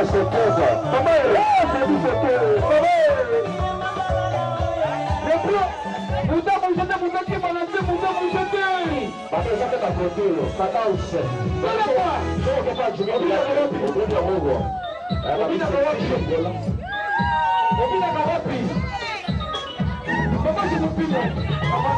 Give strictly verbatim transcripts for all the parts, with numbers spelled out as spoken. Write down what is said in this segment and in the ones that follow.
surprise. Maman, c'est du surprise. Maman. Le plan. Vous avez jeté, vous mettez mon ami, vous avez jeté. Parce que ça fait ta photo, ça t'a aussi. Non, non, pas. Non, on ne peut pas jouer. On peut pas jouer. On peut pas jouer. On peut pas jouer. On peut pas jouer. Maman, je vous prie. Maman,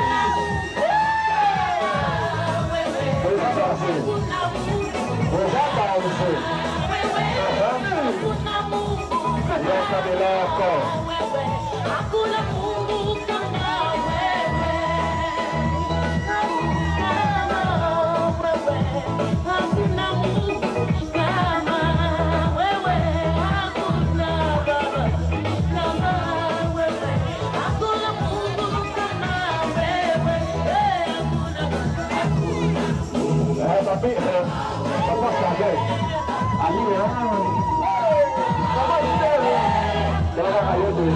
tapi apa saja ali ya apa itu kalau ayo tuh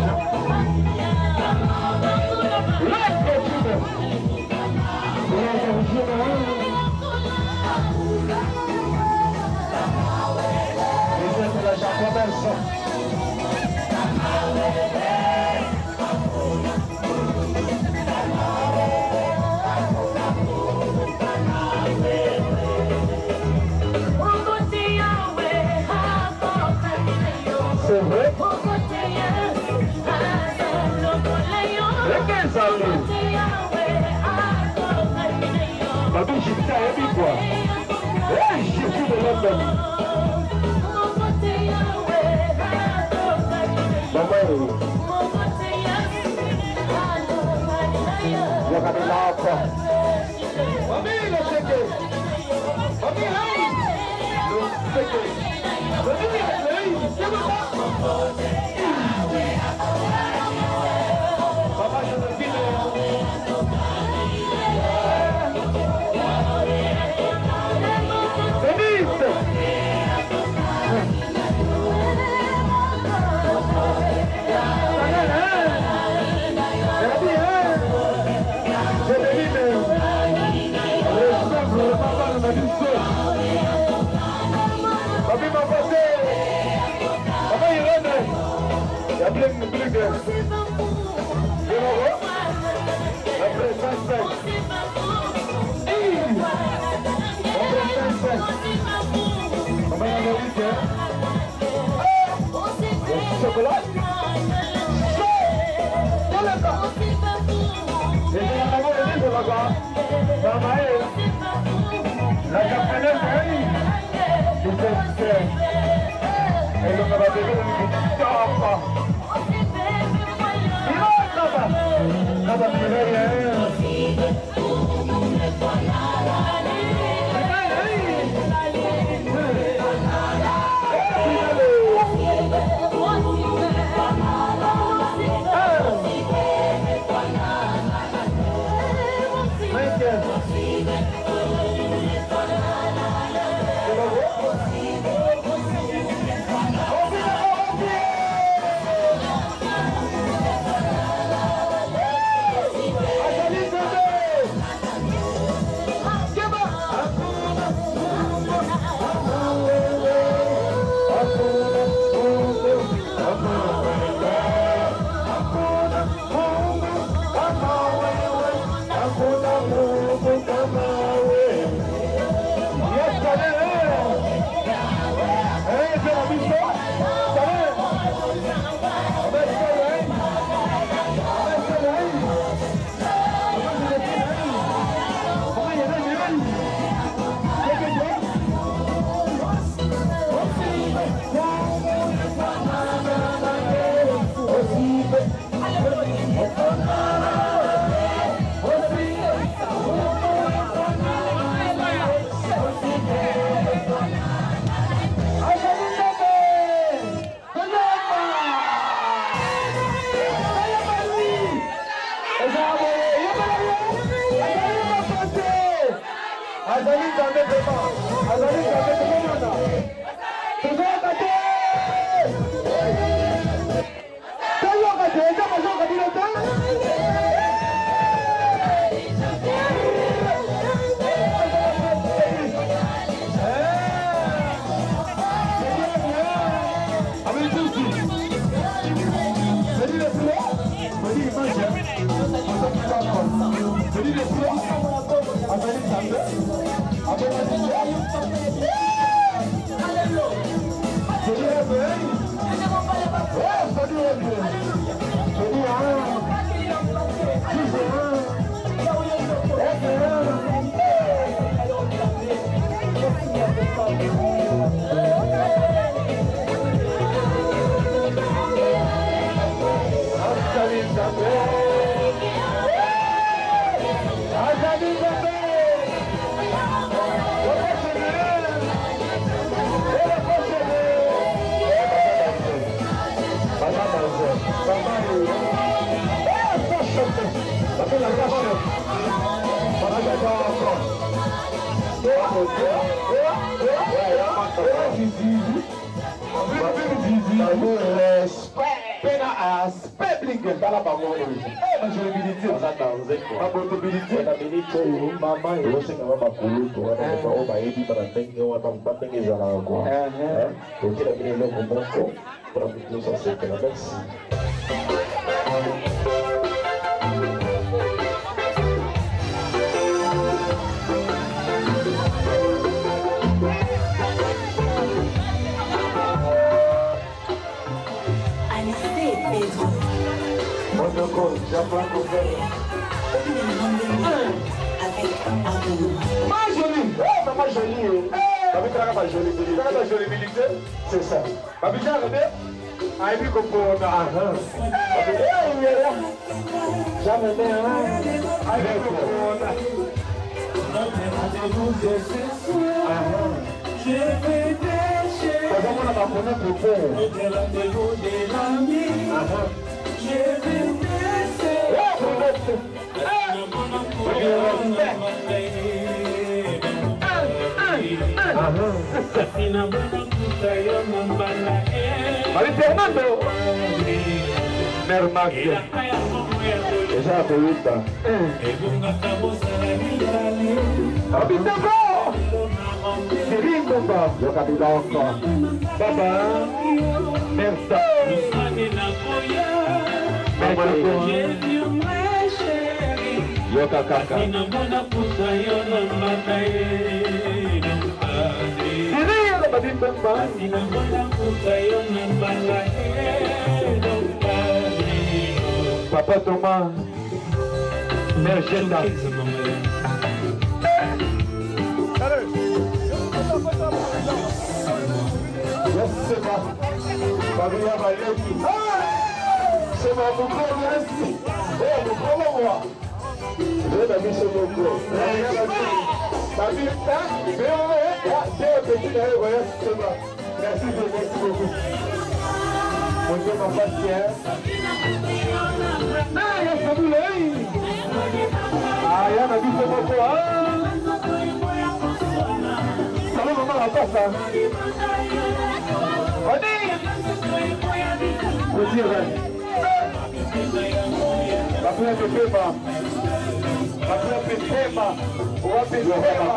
let's go to them ya ya ini adalah siapa besok c'est vrai? Regarde Salain. Ma vie, j'ai dit à Amy quoi? Hey, j'ai vu de London. Maman, je vais aller là encore. Maman, le séqué. Maman, le séqué. Papa, je te dis Bling the bling there. You know what? Après sunset. Hey! Après sunset. Comment on a dit ça? Le chocolat? Chaud! D'accord. Et j'ai la maman de l'île là-bas. Maman est la japonaise, oui. C'est et donc on va bébé dans le top. Nada me C'est ça. Allez, Fernando! Mère Max. Esa pregunta. Abitavo! Siringo ba? Yo capilonco. Baba. Merta. Yo kakaka. Papa Thomas, Mère Genda. C'est ma Maria Valenti. C'est ma boucle merci. Eh, nous prenons moi. Je vais mis sur mon dos. Ma vie, merci beaucoup. Mon Dieu m'a pas fier. Ah, il y a ça boule. Ah, il y a ma vie pour moi. Ça va maman la passe là. On dit. On dit vrai. La première pépé pas. La première pépé pas. On va pépé pas.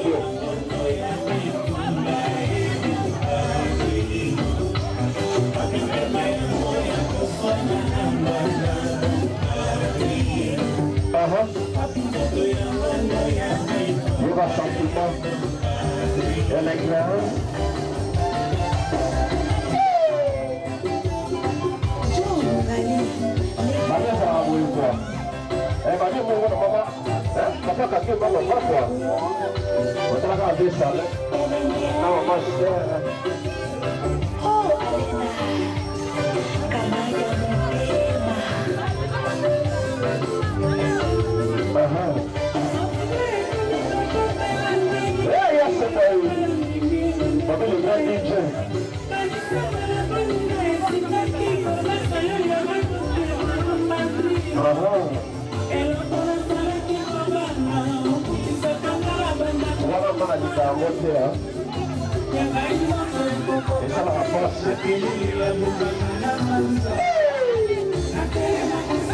Uh-huh. Il va sentiment et l'éclairage. Maman, ça va mourir quoi? Eh, maman, mon maman, hein? Papa, quand tu vas voir quoi? On va regarder ça là. Non, maman, c'est. Et ça va passer.